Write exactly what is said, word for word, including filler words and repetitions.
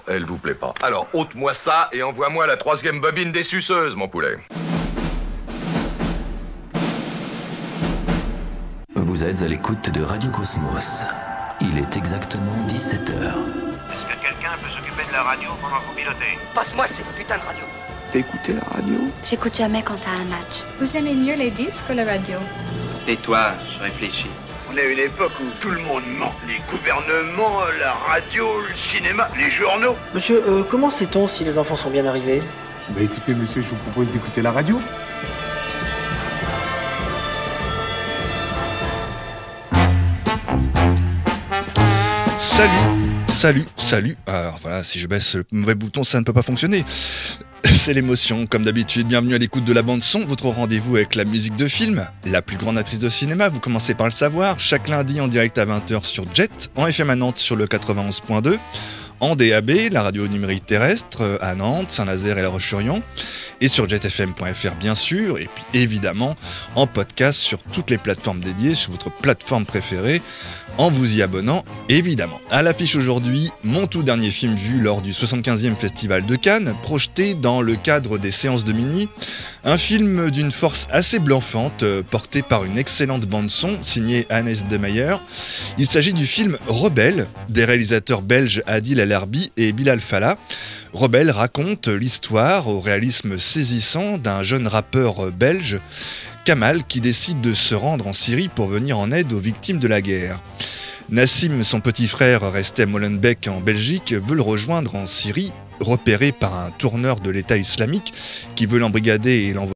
elle vous plaît pas. Alors, ôte-moi ça et envoie-moi la troisième bobine des suceuses, mon poulet. Vous êtes à l'écoute de Radio Cosmos. Il est exactement dix-sept heures. Est-ce que quelqu'un peut s'occuper de la radio pendant que vous pilotez? Passe-moi cette putain de radio. T'écoutes la radio? J'écoute jamais quand t'as un match. Vous aimez mieux les disques que la radio? Tais-toi, je réfléchis. On est à une époque où tout le monde ment. Les gouvernements, la radio, le cinéma, les journaux. Monsieur, euh, comment sait-on si les enfants sont bien arrivés? Bah écoutez monsieur, je vous propose d'écouter la radio. Salut, salut, salut. Alors voilà, si je baisse le mauvais bouton, ça ne peut pas fonctionner. C'est l'émotion, comme d'habitude. Bienvenue à l'écoute de la bande-son, votre rendez-vous avec la musique de film, la plus grande actrice de cinéma, vous commencez par le savoir, chaque lundi en direct à vingt heures sur Jet, en F M à Nantes sur le quatre-vingt-onze point deux, en D A B, la radio numérique terrestre, à Nantes, Saint-Nazaire et La Roche-sur-Yon, et sur jet f m point f r bien sûr, et puis évidemment en podcast sur toutes les plateformes dédiées, sur votre plateforme préférée, en vous y abonnant, évidemment. À l'affiche aujourd'hui, mon tout dernier film vu lors du soixante-quinzième Festival de Cannes, projeté dans le cadre des séances de minuit, un film d'une force assez bluffante, porté par une excellente bande-son, signée Hannes Demeyer. Il s'agit du film Rebelle, des réalisateurs belges Adil El Arbi et Bilal Fallah. Rebelle raconte l'histoire, au réalisme saisissant, d'un jeune rappeur belge, Kamal, qui décide de se rendre en Syrie pour venir en aide aux victimes de la guerre. Nassim, son petit frère resté à Molenbeek en Belgique, veut le rejoindre en Syrie, repéré par un tourneur de l'État islamique qui veut l'embrigader et l'envoyer